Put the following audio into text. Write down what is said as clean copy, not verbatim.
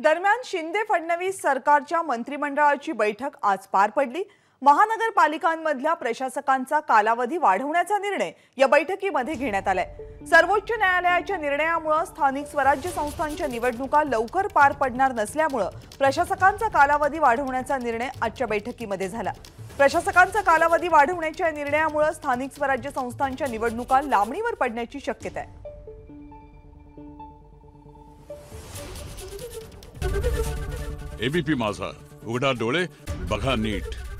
दरम्यान शिंदे फडणवीस सरकारच्या मंत्रिमंडळाची बैठक आज पार पडली। महानगरपालिकांमधल्या प्रशासकांचा कालावधी वाढवण्याचा निर्णय या बैठकीमध्ये घेण्यात आलाय। सर्वोच्च न्यायालयाच्या निर्णयामुळे स्थानिक स्वराज्य संस्थांच्या निवडणुका लवकर पार पडणार नसल्यामुळे प्रशासकांचा कालावधी वाढवण्याचा निर्णय आजच्या बैठकीमध्ये झाला। प्रशासकांचा कालावधी वाढवण्याच्या निर्णयामुळे स्थानिक स्वराज्य संस्थांच्या निवडणुका लांबणीवर पडण्याची शक्यता आहे। एबीपी माझा, उघडा डोळे बघा नीट।